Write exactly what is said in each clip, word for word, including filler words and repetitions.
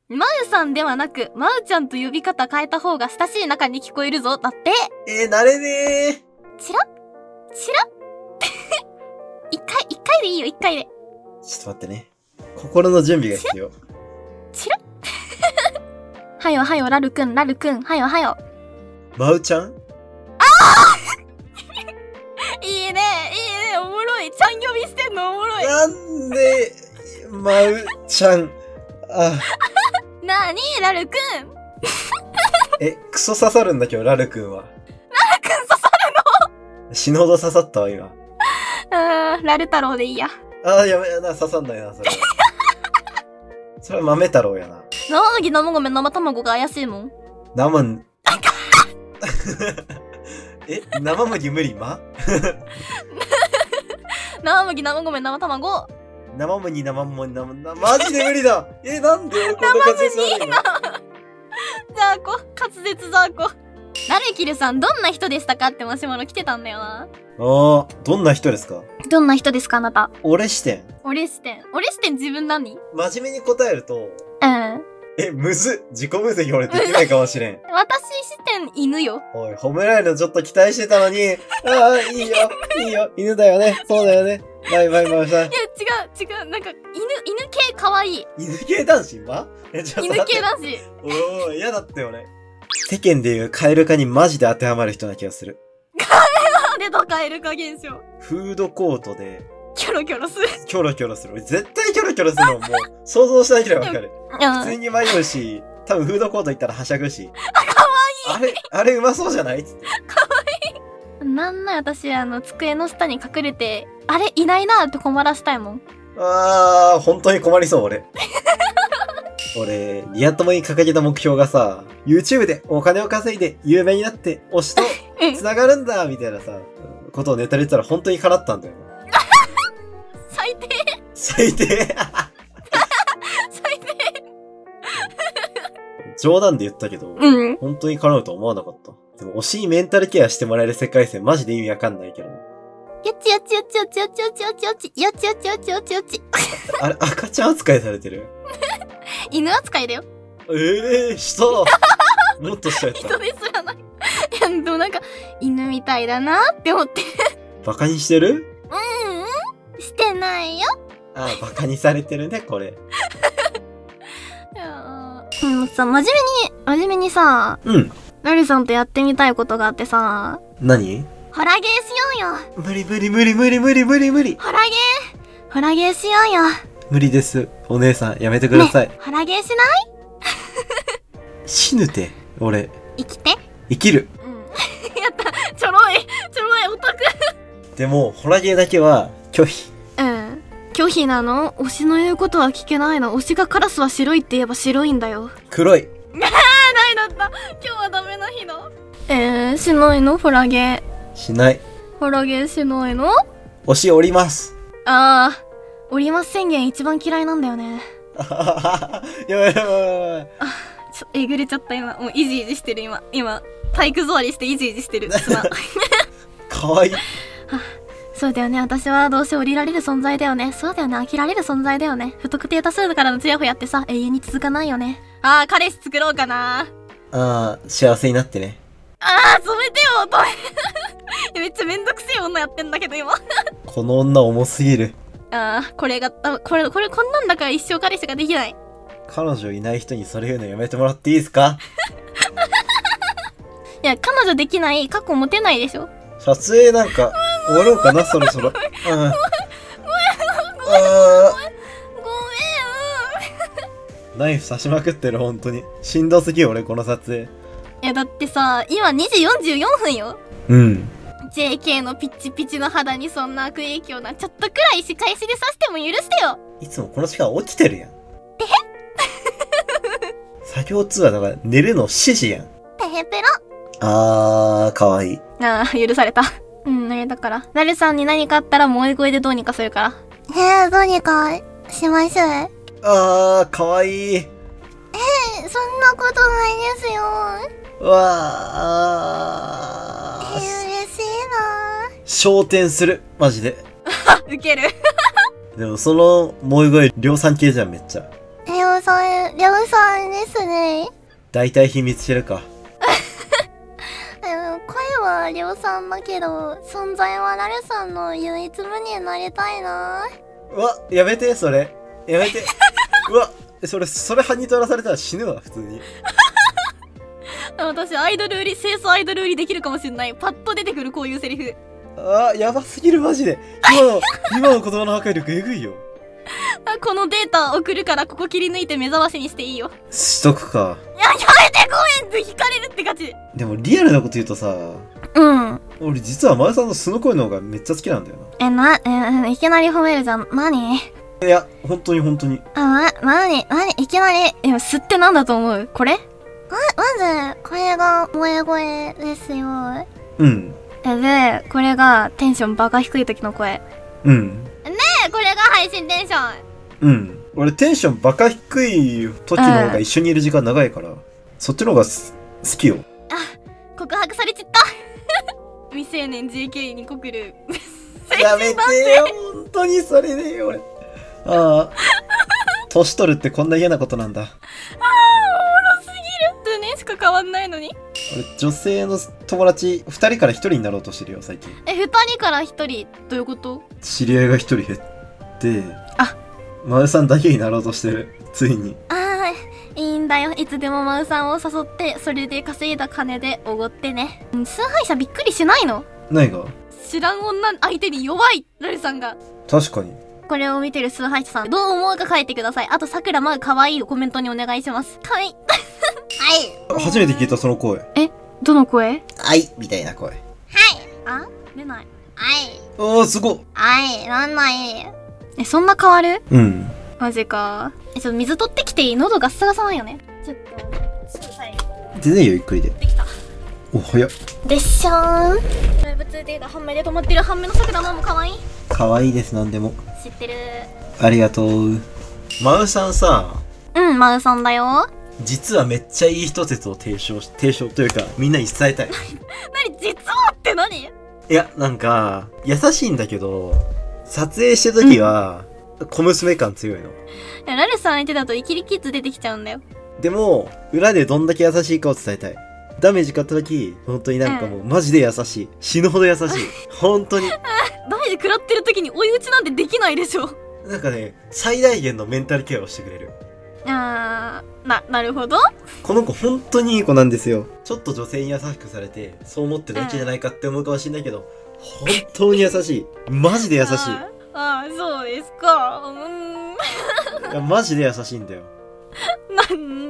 まうさんではなく、まうちゃんと呼び方変えた方が親しい中に聞こえるぞ。だって。 えー、慣れねー。チラッチラッ一回、一回でいいよ、一回で。 ちょっと待ってね。心の準備が必要。 チラッはよはよ、ラルくん、ラルくん、はよはよ。 まうちゃん？ ああいいね、いいね、おもろい。ちゃん呼びしてんのおもろい。 なんで、まうちゃん。あ。 なにラルくんえ、クソ刺さるんだけど、ラルくんは。 ラルくん刺さるの？死ぬほど刺さったわ、今。 あー、ラル太郎でいいや。 あー、やめやな、刺さんないな、それ。それは豆太郎やな。 生麦、生米、生卵が怪しいもん。 生ん、え、生麦無理ま生麦、生米、生卵。 生麦、生麦、生麦、マジで無理だ。え、なんで俺こんな感じになるの？ ザーコ、滑舌ザーコ。ラルキルさん、どんな人でしたかってマシュマロ来てたんだよな。 あー、どんな人ですか？ どんな人ですかあなた。 俺視点。 俺視点。俺視点自分何？ 真面目に答えると、 うん。 え、むずっ。自己分析俺できないかもしれん。 私視点犬よ。 おい、褒められるのちょっと期待してたのに、ああ、いいよ、いいよ、犬だよね、そうだよね。バイバイバイバイ。いや、違う、 違う、なんか、犬、犬系可愛い。 犬系男子まえ、ちょっと犬系男子。 おー、嫌だったよね。世間でいうカエル化にマジで当てはまる人な気がする。 カエル出たカエル化現象。 フードコートで、 キョロキョロする。 キョロキョロする。絶対キョロキョロするのもう、想像しなければわかる。普通に迷うし、多分フードコート行ったらはしゃぐし。 あ、かわいい。 あれ、あれうまそうじゃないつって。 かわいい。なんな私、あの、机の下に隠れて、あれ、いないなって困らしたいもん。 あー、本当に困りそう、俺。俺、リア友に掲げた目標がさ、YouTube でお金を稼いで有名になって推しと繋がるんだみたいなさ、ことをネタで言ったら本当に叶ったんだよ。 最低最低最低冗談で言ったけど、 うん、 本当に叶うと思わなかった。でも推しにメンタルケアしてもらえる世界線マジで意味わかんないけど。 よちよちよちよちよちよちよちよちよちよちよちよちよち。 あれ、赤ちゃん扱いされてる？ 犬扱いだよ。 ええー、したもっとしたやつ。 人ですらない。いや、でもなんか、犬みたいだなって思って。 バカにしてる？ うん、うん、してないよ。 ああ、バカにされてるね、これ。 いやー、でもさ、真面目に、真面目にさ、 うん。 ラリさんとやってみたいことがあってさ。 何？ ホラゲーしようよ。 無理無理無理無理無理無理無理。 ホラゲー、ホラゲーしようよ。 無理です。お姉さん、やめてください。 ね、ホラゲーしない？ 死ぬて、俺。 生きて。 生きる。 うん。やった。ちょろい。ちょろいオタク。でも、ホラゲーだけは、拒否。 うん。拒否なの？推しの言うことは聞けないの。推しがカラスは白いって言えば白いんだよ。 黒い。 あー、ないだった。今日はダメな日だ。えー、しないの？ホラゲー。 しない。 ホラゲーしないの？ 推しおります。 あー。おります宣言一番嫌いなんだよね。 あははは。やばいやばいやばい。 あ、ちょ、えぐれちゃった今。もうイジイジしてる今。今、体育座りしてイジイジしてる。砂。 かわいい。 そうだよね。私はどうせ降りられる存在だよね。そうだよね。飽きられる存在だよね。不特定多数からのチヤホヤってさ、永遠に続かないよね。あー、彼氏作ろうかな。 あー、幸せになってね。 あー、止めてよ、止め。めっちゃめんどくせえ女やってんだけど今。 この女重すぎる。 あー、これが、あ、これ、これ、こんなんだから一生彼氏ができない。 彼女いない人にそれ言うのやめてもらっていいですか？ いや、彼女できない、過去持てないでしょ。 撮影なんか、終わろうかな、そろそろ。うん。ごめん、ごめん、ごめん。ナイフ刺しまくってる、ほんとに。しんどすぎよ、俺、この撮影。 いや、だってさ、今にじよんじゅうよんぷんよ。 うん。 ジェーケー のピッチピチの肌にそんな悪影響な、ちょっとくらい仕返しで刺しても許してよ。 いつもこの時間起きてるやん。えへ作業通話だから寝るの指示やん。 てへぺろ。 あー、かわいい。 あー、許された。うん、ね、だから、なるさんに何かあったら萌え声でどうにかするから。へえ、どうにかします。えあー、かわいい。 ー、そんなことないですよ。 うわー。 えー、嬉しいな。 昇天する、マジで。 ウケる。 でもその萌え声、量産系じゃん、めっちゃ。 りょうさん、りょうさん、 ねえ。 大体秘密知るか。 でも声はりょうさんだけど、存在はラルさんの唯一無二になりたいな。 うわ、やめて、それ。やめて。うわ、それ、それ、犯人取らされたら死ぬわ、普通に。 私、アイドル売り、清楚アイドル売りできるかもしれない。パッと出てくる、こういうセリフ。 あー、やばすぎる、マジで。今の、今の言葉の破壊力えぐいよ。 このデータ送るからここ切り抜いて目覚ましにしていいよ。 しとくか。 いや、やめてごめんって引かれるって感じ。 でもリアルなこと言うとさ、 うん。 俺実は前さんの素の声の方がめっちゃ好きなんだよえ、な、え、いきなり褒めるじゃん。何？ な。いや、本当に本当に。 あ、な、なに、なに、いきなり、え、素ってなんだと思う？これ？ま、まず、これが萌え声ですよ。 うん。 え、で、これがテンションバカ低い時の声。 うん。 ねえ、これが配信テンション。 うん。俺テンションバカ低い時の方が一緒にいる時間長いから、うん、そっちの方がす好きよ。 あ、告白されちった未成年 ジェーケー に告るやめてよ、本当にそれでよ、俺。ああ。年取るってこんな嫌なことなんだ。ああ、 おもろすぎるってねしか変わんないのに。 俺、女性の友達ふたりからひとりになろうとしてるよ、最近。 え、ふたりからひとりどういうこと？知り合いがひとり減って、 あ、 まうさんだけになろうとしてる、ついに。 ああ、いいんだよ。いつでもまうさんを誘って、それで稼いだ金でおごってね。崇拝者びっくりしないの？ 何が？ 知らん女相手に弱いラルさんが。 確かに。これを見てる崇拝者さん、どう思うか書いてください。あと、さくらまう可愛いをコメントにお願いします。かわいい。はい。 初めて聞いた、その声。 え、どの声？ はい、みたいな声。はい。 あ？出ない。はい。 おー、すごっ。 はい、なんない。え、そんな変わる？ うん。 マジか。え、ちょっと水取ってきていい？喉ガッサガサなんよね。ちょっと、ちょっと最後。 全然よ、ゆっくりで。 できた。 お、早っ。 でっしょーん。ライブ ツーディー が半目で止まってる半目の桜のも可愛い。 可愛いです、なんでも。 知ってる。 ありがとう。まうさんさ。 うん、まうさんだよ。 実はめっちゃいい人説を提唱し、提唱というか、みんなに伝えたい。 何実はって何？ いや、なんか、優しいんだけど、撮影してる時は、うん、小娘感強いの。いや、ラルさん相手だとイキリキッズ出てきちゃうんだよ。 でも、裏でどんだけ優しいかを伝えたい。ダメージ買った時、本当になんかもう、マジで優しい。死ぬほど優しい。本当に。 ダメージ食らってる時に追い打ちなんてできないでしょ。 なんかね、最大限のメンタルケアをしてくれる。 あー、な、なるほど。 この子本当にいい子なんですよ。ちょっと女性に優しくされて、そう思ってるだけじゃないかって思うかもしれないけど、本当に優しい。マジで優しい。 ああ、そうですか。うーん。 いや、マジで優しいんだよ。 なん、うん。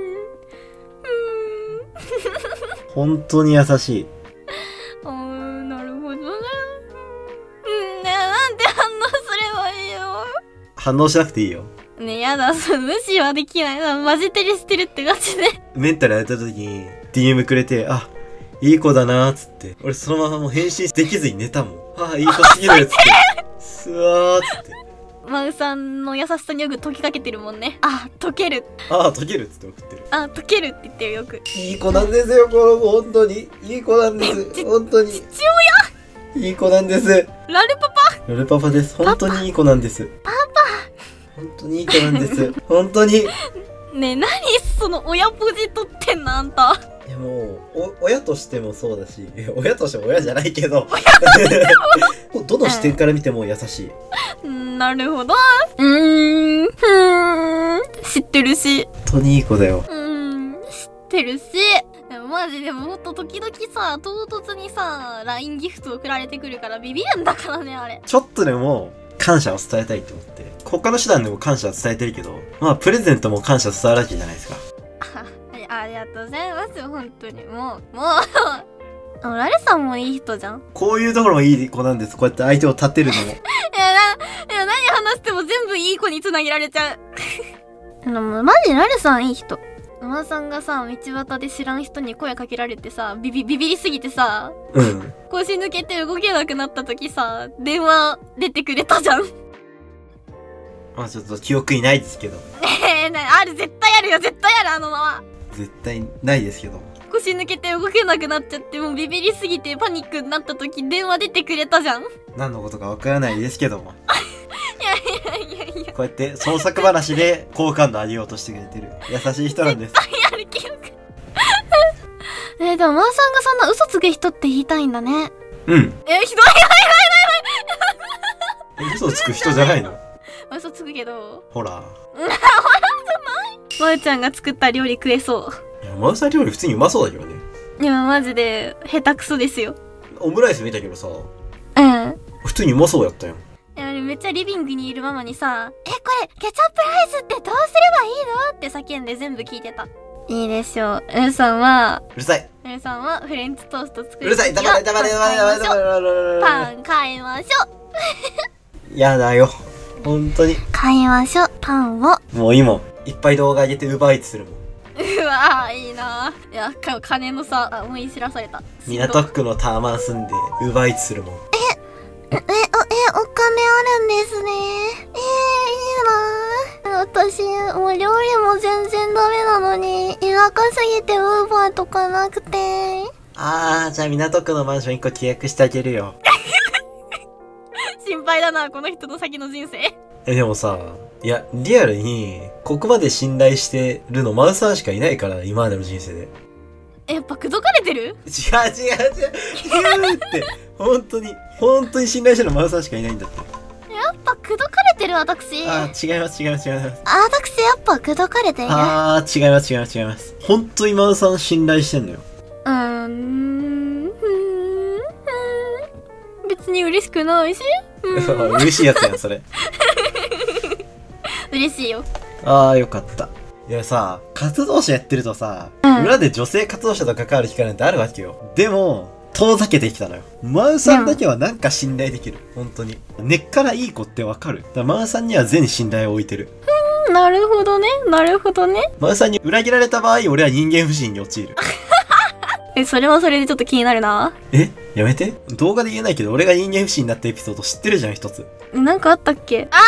本当に優しい。 あー、なるほどね。うん、ねえ、なんて反応すればいいよ。 反応しなくていいよ。 ねえ、やだ、無視はできない。マジ照りしてるって感じで。 メンタルやった時に ディーエム くれて、あ、いい子だなーっつって。俺そのままもう返信できずに寝たもん。ああ、いい子すぎるっつって。すわーっつって。 マウさんの優しさによく解きかけてるもんね。あ、解ける。 ああ、解けるっつって送ってる。 あ、解けるって言ってるよく。 いい子なんですよ、この子、本当に。いい子なんです。本当に。 父親いい子なんです。 ラルパパラルパパです。本当にいい子なんです。 パパ本当にいい子なんです。本当に。 ねえ、何その親ポジ取ってんのあんた。 いやもう、お、親としてもそうだし、親としても親じゃないけど、どの視点から見ても優しい。 うん、なるほど。うーん、ふーん、知ってるし。 本当にいい子だよ。 うーん、知ってるし。でもマジでもっと時々さ、唐突にさ、ライン ギフト送られてくるからビビるんだからね、あれ。 ちょっとでも、感謝を伝えたいと思って。他の手段でも感謝を伝えてるけど、まあ、プレゼントも感謝伝わるわけじゃないですか。 ありがとうございますよ、本当に。もう、もう。あ、ラルさんもいい人じゃん。 こういうところもいい子なんです。こうやって相手を立てるのも。いや、 な、いや、何話しても全部いい子に繋げられちゃう。でも、マジラルさんいい人。ママさんがさ、道端で知らん人に声かけられてさ、ビビ、ビビりすぎてさ、 うん。 腰抜けて動けなくなった時さ、電話出てくれたじゃん。 まあちょっと記憶にないですけど。 ええ、ある、絶対あるよ、絶対ある、あのまま。 絶対ないですけど。 腰抜けて動けなくなっちゃって、もうビビりすぎてパニックになった時電話出てくれたじゃん。い何のことかわからないですけども。 やいやいやいや。 こうやって創作話で好感度上げようとしてくれてる優しい人なんです。 絶対ある記憶。えー、でもマーさんがそんな嘘つく人って言いたいんだね。 うん。 え、ひどい。 嘘つく人じゃないの？ 嘘つくけど。 ほら。 ほらじゃない。まるちゃんが作った料理食えそう。 いや、まるさん料理普通にうまそうだけどね。 いや、マジで下手くそですよ。 オムライス見たけどさ。 うん。 普通にうまそうやったよ。 いや、めっちゃリビングにいるママにさ、え、これケチャップライスってどうすればいいのって叫んで全部聞いてた。いいでしょう。ルーさんは、 うるさい。 ルーさんはフレンチトースト作る。 うるさい。黙れ黙れ黙れ黙れ黙れ黙れ。 パン買いましょう。 やだよ。本当に。 買いましょう、パンを。 もういいもん。いっぱい動画上げて奪いつするもん。 うわぁ、いいなぁ。いや、か金のさ、あ、思い知らされた。 港区のタワマン住んで奪いつするもん。 え、え、お、え、お金あるんですね。えー、いいなぁ。私、もう料理も全然ダメなのに、田舎すぎてウーバーとかなくて。 あー、じゃあ港区のマンションいっこ契約してあげるよ。 心配だな、この人の先の人生。 え、でもさ、いや、リアルに、ここまで信頼してるのマウさんしかいないから、今までの人生で。 え、やっぱ口説かれてる？ 違う違う違う違うって、本当に、本当に信頼してるのマウさんしかいないんだって。 やっぱ口説かれてる私。 あー、違います違います違います。 あ、私やっぱ口説かれてる。 あー、違います違います違います。本当にマウさん信頼してんのよ。 うーん、うーん、別に嬉しくないし。 嬉しいやつやん、それ。 嬉しいよ。 あー、よかった。いやさ、活動者やってるとさ、うん、裏で女性活動者と関わる機会なんてあるわけよ。でも、遠ざけてきたのよ。マウさんだけはなんか信頼できる。うん、本当に。根っからいい子ってわかる。だからマウさんには全信頼を置いてる。 うん、なるほどね。なるほどね。 マウさんに裏切られた場合、俺は人間不信に陥る。 え、それはそれでちょっと気になるな。 え、やめて。動画で言えないけど、俺が人間不信になったエピソード知ってるじゃん、一つ。 なんかあったっけ？あー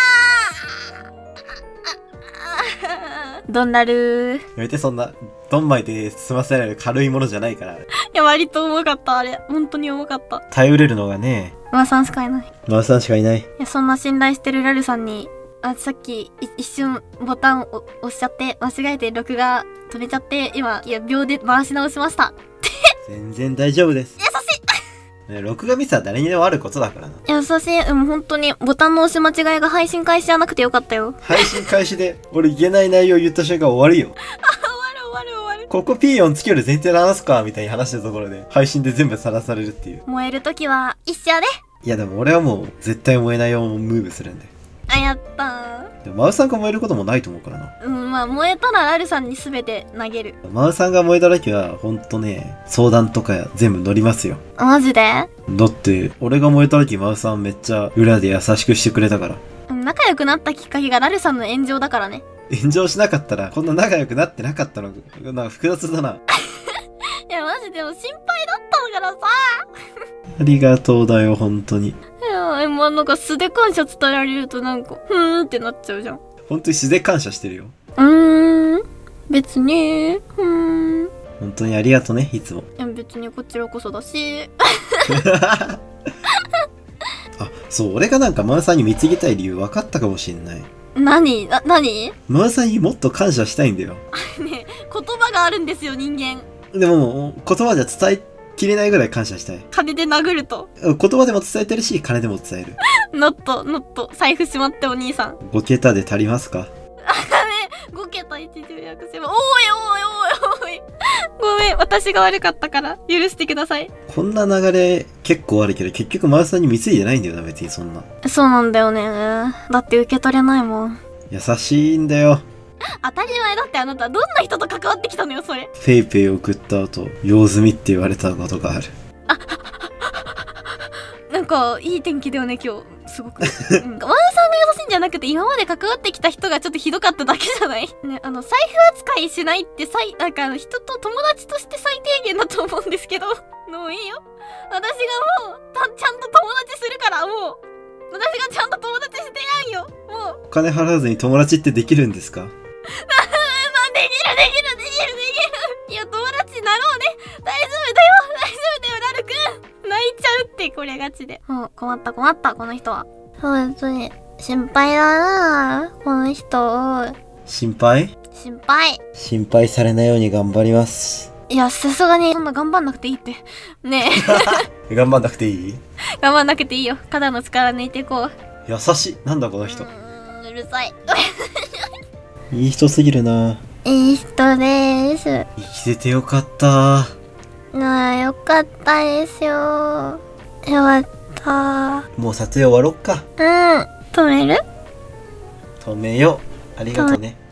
どんなるー。 やめて、そんな、ドンマイで済ませられる軽いものじゃないから。いや、割と重かった、あれ。本当に重かった。 頼れるのがね。 マーさんしかいない。 マーさんしかいない。いや、そんな信頼してるラルさんに、あ、さっき、一瞬ボタンを押しちゃって、間違えて録画止めちゃって、今、いや、秒で回し直しました。 全然大丈夫です。 優しいね、録画ミスは誰にでもあることだからな。 優しい。でも本当にボタンの押し間違いが配信開始じゃなくてよかったよ。 配信開始で俺言えない内容言った瞬間終わるよ。 あ、終わる終わる終わる。 ここピーヨンつける前提で話すかみたいに話してるところで配信で全部さらされるっていう。 燃えるときは一緒で。 いやでも俺はもう絶対燃えないようムーブするんで。 あ、やったー。 でもマウさんが燃えることもないと思うからな。 うん、まあ燃えたらラルさんに全て投げる。 マウさんが燃えた時はほんとね、相談とか全部乗りますよ。 マジで？ だって俺が燃えた時マウさんめっちゃ裏で優しくしてくれたから。 仲良くなったきっかけがラルさんの炎上だからね。 炎上しなかったらこんな仲良くなってなかったの。なんか複雑だな。 いやマジでも心配だったからさ。 ありがとうだよ本当に。 いや、もうなんか素で感謝伝えられるとなんかふーんってなっちゃうじゃん。 本当に素で感謝してるよ。 うーん、別にふーん。 本当にありがとねいつも。 いや別にこちらこそだし。 あ、そう俺がなんかマウさんに貢ぎたい理由分かったかもしんない。 何？な、何？ マウさんにもっと感謝したいんだよ。 ねえ、言葉があるんですよ人間。 でも言葉じゃ伝えきれないぐらい感謝したい。 金で殴ると。 言葉でも伝えてるし金でも伝える。 ノットノット財布しまってお兄さん。 ご桁で足りますか？あ、ね、 ご桁一重約せば。おいおいおいおい。ごめん、私が悪かったから許してください。 こんな流れ結構あるけど結局マウさんに貢いでないんだよな別にそんな。 そうなんだよね。だって受け取れないもん。 優しいんだよ。 当たり前だって。あなたどんな人と関わってきたのよそれ。 ペイペイ送った後用済みって言われたことがある。あ、 なんかいい天気だよね今日すごく。うん、ワンさんが優しいんじゃなくて今まで関わってきた人がちょっとひどかっただけじゃない？ね、あの財布扱いしないってさいなんかあの人と友達として最低限だと思うんですけど。もういいよ。私がもうたちゃんと友達するからもう。私がちゃんと友達してやんよもう。 お金払わずに友達ってできるんですか？ まあできるできるできるできる。いや友達なろうね。大丈夫だよ。大丈夫だよ、なるくん。泣いちゃうって、これガチで。もう困った困った、この人は。本当に。心配だなこの人。 心配？ 心配。 心配されないように頑張ります。 いや、さすがにそんな頑張んなくていいって。ねえ。頑張んなくていい？ 頑張んなくていいよ。肩の力抜いていこう。 優しい。なんだこの人。 うーん、うるさい。 いい人すぎるな。 いい人です。 生きててよかった。 なあ、よかったですよ。よかった。 もう撮影終わろっか。 うん。止める？ 止めよう。ありがとうね。